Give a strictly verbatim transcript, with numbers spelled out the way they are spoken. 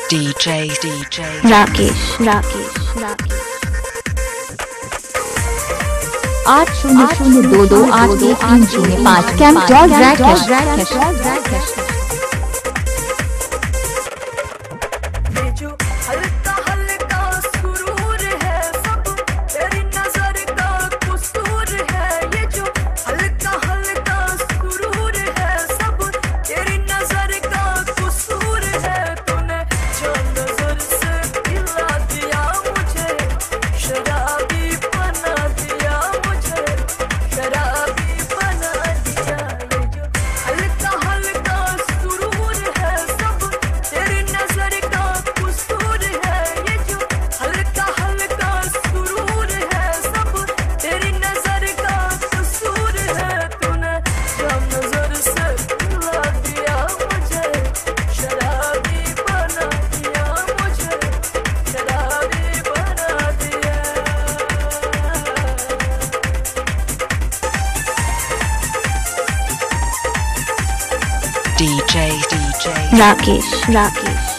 DJ DJ Rakesh Rakesh Rakesh आठ शून्य शून्य दो दो आठ दो तीन शून्य पाँच camp dog Rakesh Rakesh Rakesh DJ DJ Rakesh Rakesh